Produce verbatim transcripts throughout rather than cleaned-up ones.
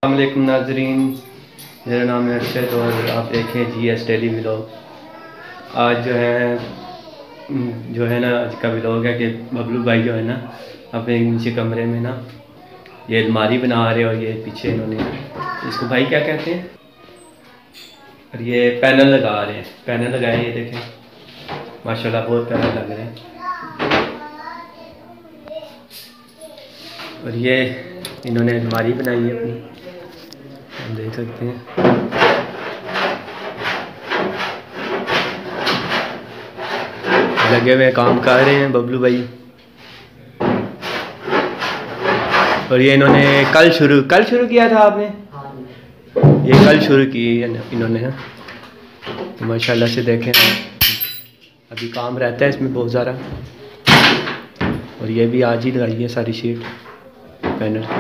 अस्सलाम वालेकुम नाज़रीन, मेरा नाम है अरशद और आप देखें जी एस डेली व्लॉग। आज जो है जो है ना आज का व्लॉग है कि बबलू भाई जो है ना अपने नीचे कमरे में ना ये अलमारी बना रहे और ये पीछे इन्होंने इसको भाई क्या कहते हैं और ये पैनल लगा रहे हैं। पैनल लगाए ये देखें माशाल्लाह बहुत प्यारे लग रहे हैं। और ये इन्होंने अलमारी बनाई है अपनी, हम देख सकते हैं। लगे हुए काम कर रहे हैं बबलू भाई। और ये इन्होंने कल शुरू कल शुरू किया था आपने? ये कल शुरू की इन्होंने ना, तो माशाल्लाह से देखें अभी काम रहता है इसमें बहुत ज़्यादा। और ये भी आज ही लगाई है सारी शीट पैनल की।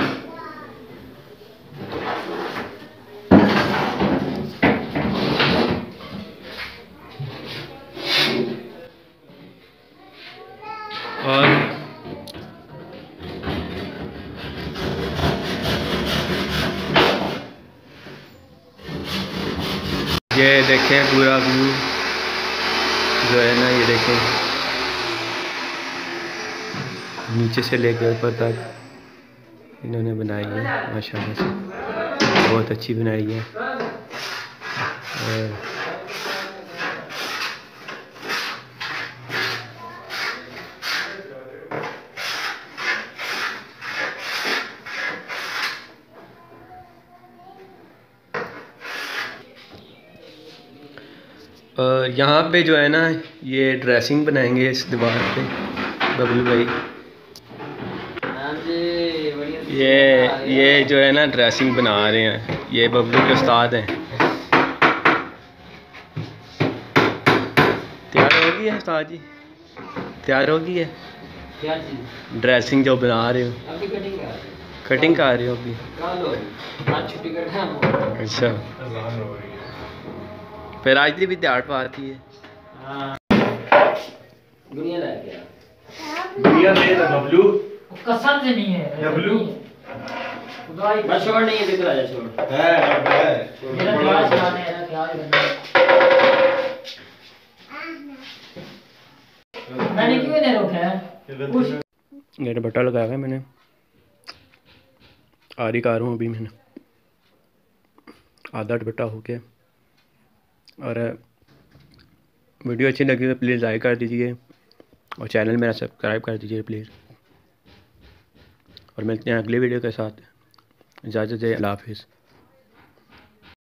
और ये देखें पूरा व्यू जो है ना, ये देखें नीचे से लेकर ऊपर तक इन्होंने बनाई है माशाल्लाह से, बहुत अच्छी बनाई है। और और यहाँ पे जो है ना ये ड्रेसिंग बनाएंगे इस दीवार पे बबलू भाई। ये ये जो है ना ड्रेसिंग बना रहे हैं, ये बबलू के उस्ताद हैं। तैयार हो गई है उस्ताद जी? तैयार हो गई है क्या चीज़? ड्रेसिंग जो बना रहे हो अभी कटिंग कर कटिंग कर रहे हो अभी? अच्छा, फिर आज भी दिहाड़ पाती है। दुनिया ले गया दुनिया दे तो बबलू कसम से नहीं है बबलू खुदाई बस छोड़ नहीं है, दिख रहा है छोड़ है है मेरा क्या चलाने है ना, क्या करना मैंने क्यों इन्हें रोका है? ये दुपट्टा लगाया है मैंने, आरी कार हूँ अभी मैंने, आधा दुपट्टा हो गया। और वीडियो अच्छी लगी तो प्लीज़ लाइक कर दीजिए और चैनल मेरा सब्सक्राइब कर दीजिए प्लीज़। और मिलते हैं अगले वीडियो के साथ। इजाज़त दे, अल्लाह हाफिज़।